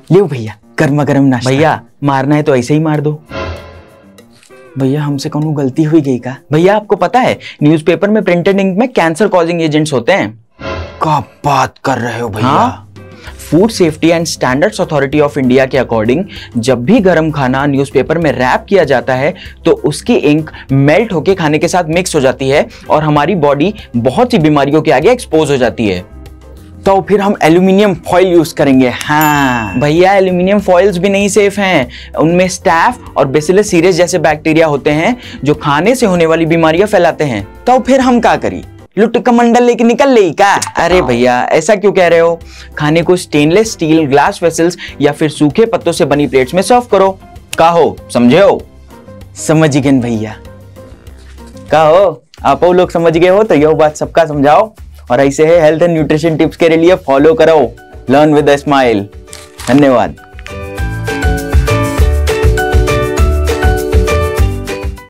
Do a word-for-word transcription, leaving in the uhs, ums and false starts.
लो भैया गर्मा गर्म नाश्ता। भैया मारना है तो ऐसे ही मार दो। भैया हमसे कौन गलती हुई गई का? भैया आपको पता है न्यूज़पेपर में प्रिंटेड इंक में कैंसर कॉजिंग एजेंट्स होते हैं। क्या बात कर रहे हो भैया? हाँ? Food safety and standards authority of India के अकॉर्डिंग जब भी गर्म खाना न्यूज़पेपर में रैप किया जाता है तो उसकी इंक मेल्ट होके खाने के साथ मिक्स हो जाती है और हमारी बॉडी बहुत सी बीमारियों के आगे एक्सपोज हो जाती है। तो फिर हम एल्यूमिनियम फॉइल यूज करेंगे। हाँ भैया एल्यूमिनियम फॉइल्स भी नहीं सेफ हैं, उनमें स्टैफ और बेसिलस सीरेस जैसे बैक्टीरिया होते हैं जो खाने से होने वाली बीमारियां फैलाते हैं। तो फिर हम क्या करी? लुट कमंडल लेके निकल ले का? अरे भैया ऐसा क्यों कह रहे हो? खाने को स्टेनलेस स्टील ग्लास वेसल्स या फिर सूखे पत्तों से बनी प्लेट्स में सर्व करो। का हो समझे हो? समझ गए भैया। का हो आप लोग समझ गए हो तो यह बात सबका समझाओ और ऐसे है हेल्थ एंड न्यूट्रिशन टिप्स के लिए फॉलो करो लर्न विद अ स्माइल। धन्यवाद।